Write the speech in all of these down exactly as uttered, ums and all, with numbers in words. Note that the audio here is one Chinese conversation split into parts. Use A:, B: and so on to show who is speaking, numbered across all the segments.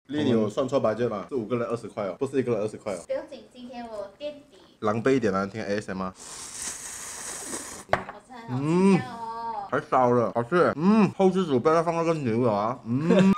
A: 丽，你有算错白券吗？是五个人二十块哦，不是一个人二十块哦。
B: 不用紧，今天我垫底。
A: 狼狈一点啊，听 A S M R。
B: 好吃很好吃哦。
A: 还烧了，好吃。嗯，后置组不要放那个牛了啊。嗯。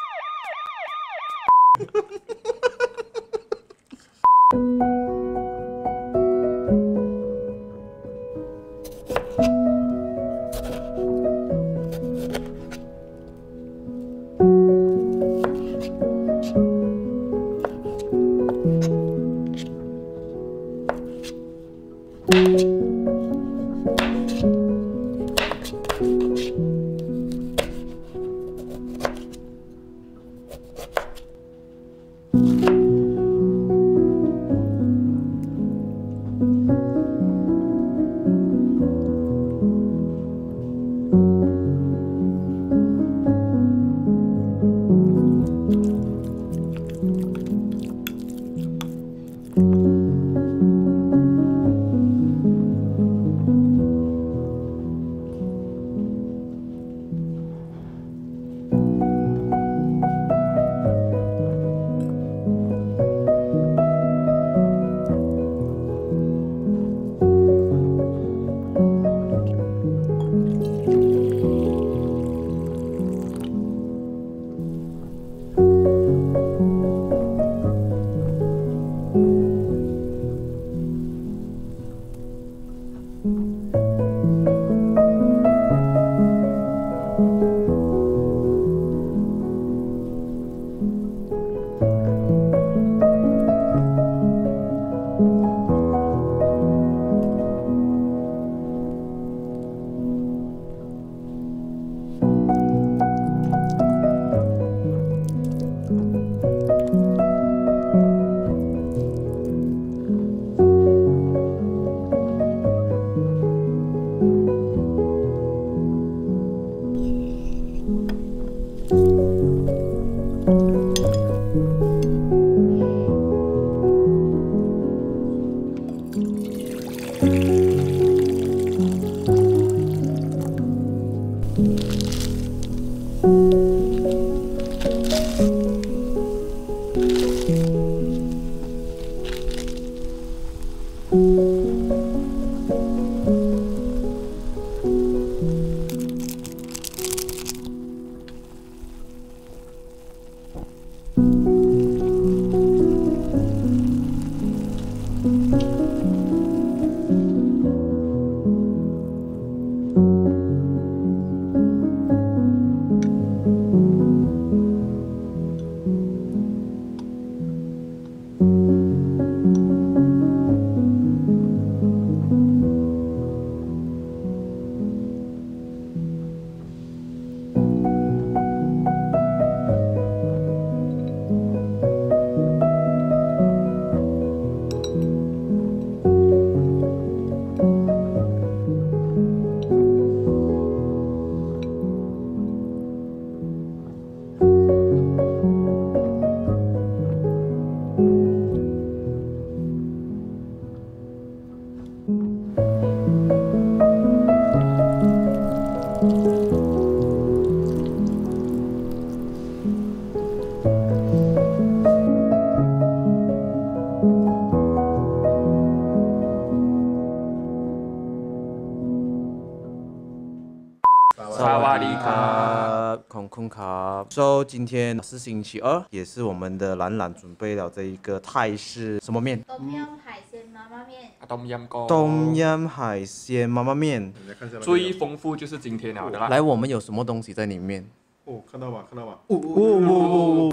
C: 萨瓦迪卡，空空卡。So 今天是星期二，也是我们的兰兰准备了这一个泰式什么面？
B: 冬阴海鲜妈妈面。
D: 冬阴功。
C: 冬阴海鲜妈妈面。
D: 最丰富就是今天了的啦。
C: 来，我们有什么东西在里面？
A: 哦，看到吗？看到吗？
C: 哦哦哦！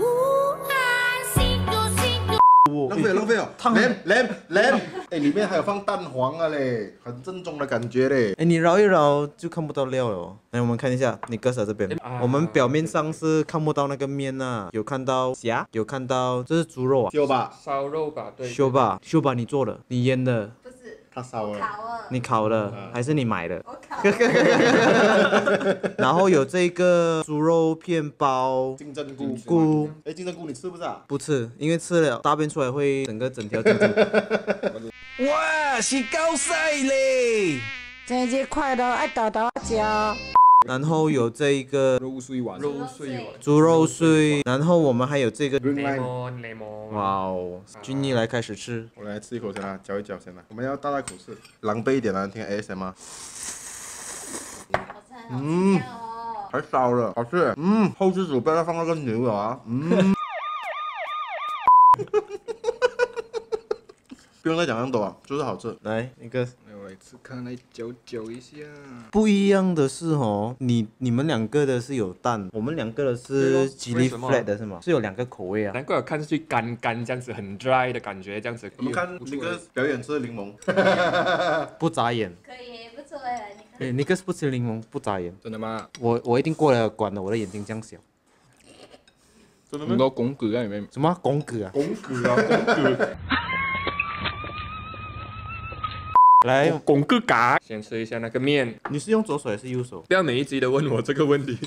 A: 浪费浪费哦！连连连，哎，里面还有放蛋黄啊嘞，很正宗的感觉嘞。
C: 哎，你绕一绕就看不到料了。来，我们看一下，你哥嫂这边，我们表面上是看不到那个面呐，有看到虾，有看到这是猪肉啊，
A: 修吧，
D: 烧肉吧，对。
C: 修吧，修吧，你做的，你腌的。
B: 不是，
A: 他烧了，
B: 烤了。
C: 你烤的还是你买的？
B: 我烤了。
C: 然后有这个猪肉片包，
A: 金针菇
C: 菇。
A: 哎，金针菇你吃不是啊？
C: 不吃，因为吃了大便出来会整个整条金针。
E: 哇，是高赛嘞！
F: 生日快乐，爱豆豆食。
C: 然后有这一个
E: 肉碎丸，
D: 肉碎丸
C: 猪肉碎，然后我们还有这个，
A: Green Lime，
D: ，lemon lemon。
C: 哇哦，君妮来开始吃，
A: 我来吃一口先啦，嚼一嚼先啦。我们要大大口吃，狼狈一点啦，听 A S M R。
B: 好吃，很好吃哦。
A: 还烧了，好吃。嗯，后置组不要再放那个牛了啊。嗯。不用再讲那么多啊，就是好吃。
C: 来那个。
E: 我来吃看，来嚼嚼一下。
C: 不一样的是哦，你你们两个的是有蛋，我们两个的
D: 对
C: 是
D: 咯
C: chili
D: 为什么
C: flat 的是吗？是有两个口味啊。
D: 难怪我看上去干干这样子，很 dry 的感觉，这样子。
A: 我们看那个表演吃柠檬。
C: 不眨眼。
B: 可以，不错哎，你看。
C: 诶，那个是不吃柠檬不眨眼。
E: 真的吗？
C: 我我一定过了关的，我的眼睛这样小。
A: 真的
E: 很多拱骨在里面。
C: 什么公哥啊？
A: 公哥啊，公哥。
C: 来，
D: 拱个嘎，先吃一下那个面。
C: 你是用左手还是右手？
D: 不要每一集都问我这个问题。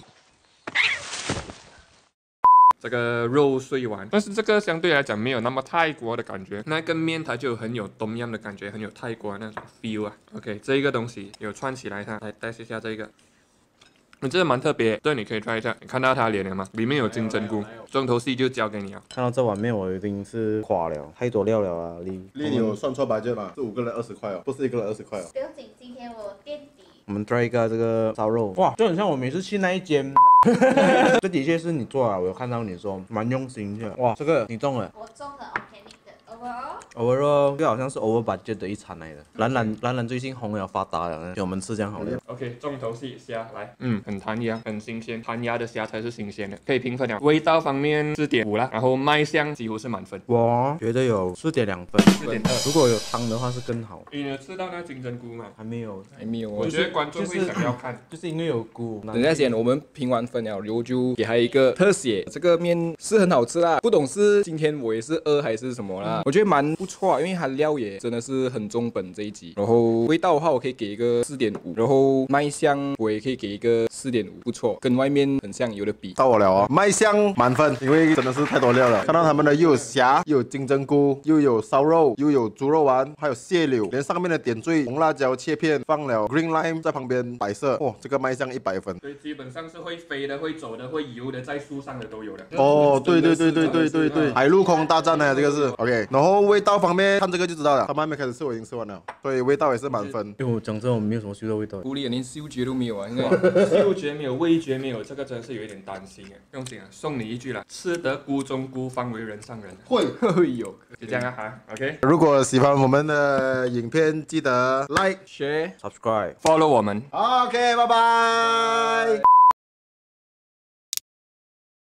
D: 这个肉碎丸，但是这个相对来讲没有那么泰国的感觉，那个面它就很有东阳的感觉，很有泰国那种 feel 啊。OK， 这一个东西有串起来它，来带一下这个。你这个蛮特别，这你可以 try 一下。你看到它脸了吗？里面有金针菇，重头戏就交给你了。
C: 看到这碗面我已经是垮了，太多料了啊！你
A: 丽，你有算错 budget 吗？是五个人二十块哦，不是一个人二十块哦。
B: 不用紧，今天我垫底。
C: 我们 try 一个这个烧肉，哇，就很像我每次去那一间。这的确是你做啊，我有看到你说蛮用心的。哇，这个你中了。
B: 我中了 organic 的 overall。
C: overall 这好像是 over budget 的一餐来的。兰兰兰兰最近红了发达了，给我们吃这样好了。
D: OK， 重头戏虾来，嗯，很弹牙，很新鲜，弹牙的虾才是新鲜的，可以评分了。味道方面四点五啦，然后卖相几乎是满分，
C: 我觉得有四点两分，
D: 四点二。
C: 如果有汤的话是更好。
D: 你有吃到那金针菇吗？
C: 还没有，
E: 还没有哦。
D: 我觉得观众会想要看。
C: 就是因为有菇。
E: 等一下先，我们评完分了，然后就给他一个特写。这个面是很好吃啦，不懂是今天我也是饿还是什么啦，我觉得蛮不错啊，因为它料也真的是很中本这一集。然后味道的话，我可以给一个四点五，然后卖相我也可以给一个四点五，不错，跟外面很像，有的比。
A: 到我了哦，卖相满分，因为真的是太多料了。看到他们的又有虾，又有金针菇，又有烧肉，又有猪肉丸，还有蟹柳，连上面的点缀红辣椒切片，放了 green lime 在旁边摆设，哇，这个卖相一百分。
D: 所以基本上是会飞的、会走的、会游的，在树上的都有的。
A: 哦，对对对对对对对，海陆空大战呢，这个是 OK。然后味道方面，看这个就知道了，他们还没开始吃，我已经吃完了，所以味道也是满分。
C: 因为我讲真，我没有什么嗅到味道。
E: 狐狸连嗅觉都没有啊，应该。
D: 嗅觉没有，味觉没有，这个真是有一点担心哎。不用紧啊，送你一句啦，吃得菇中菇，方为人上人。
A: 会
E: 会有。
D: 就这样啊哈 ，OK。
A: 如果喜欢我们的影片，记得 like、
E: share。
C: subscribe。
D: follow 我们。
A: OK，拜拜。